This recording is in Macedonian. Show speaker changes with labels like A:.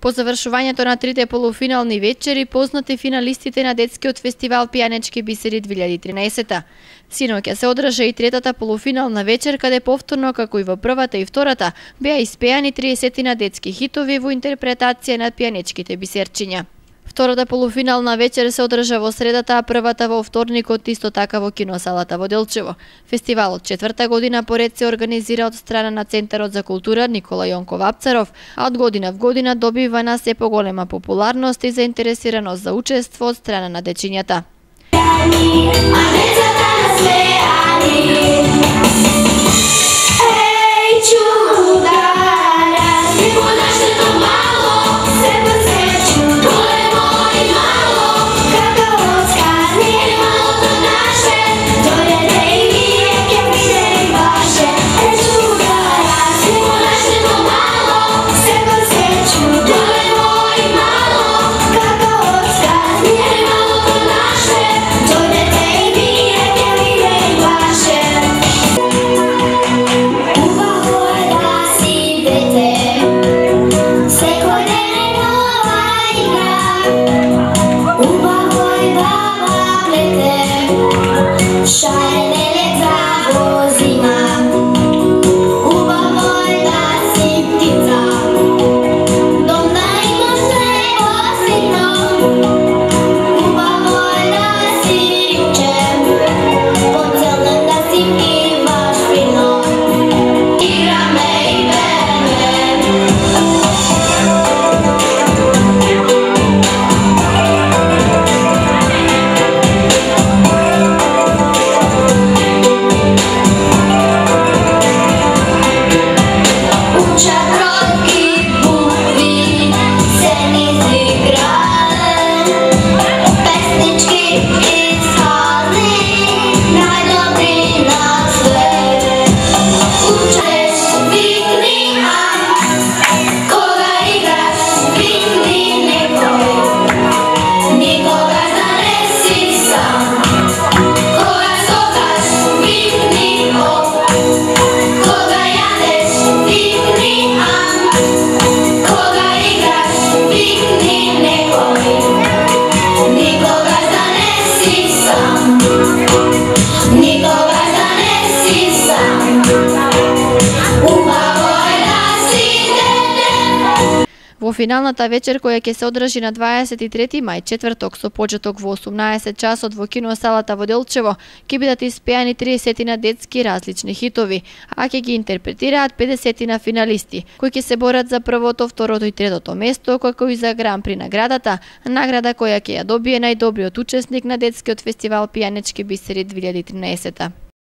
A: По завршувањето на трите полуфинални вечери, познати финалистите на детскиот фестивал Пијанечки бисери 2013. Синоќа се одржа и третата полуфинална вечер, каде повторно, како и во првата и втората, беа испеани 30 детски хитови во интерпретација на пијанечките бисерчиња. Втората полуфинална вечер се одржа во средата, а првата во вторникот исто така во киносалата во Делчево. Фестивалот четврта година поред се организира од страна на Центарот за култура Никола Јонков Апцаров, а од година в година добива на се поголема популарност и заинтересираност за учество од страна на дечињата. Во финалната вечер, која ќе се одржи на 23 мај, четврток, со почеток во 18 часот во киносалата во Делчево, ќе бидат испеани 30 детски различни хитови, а ќе ги интерпретираат 50 финалисти, кои ќе се борат за првото, второто и третото место, како и за Гран при наградата, награда која ќе ја добие најдобриот учесник на детскиот фестивал Пијанечки бисери 2013.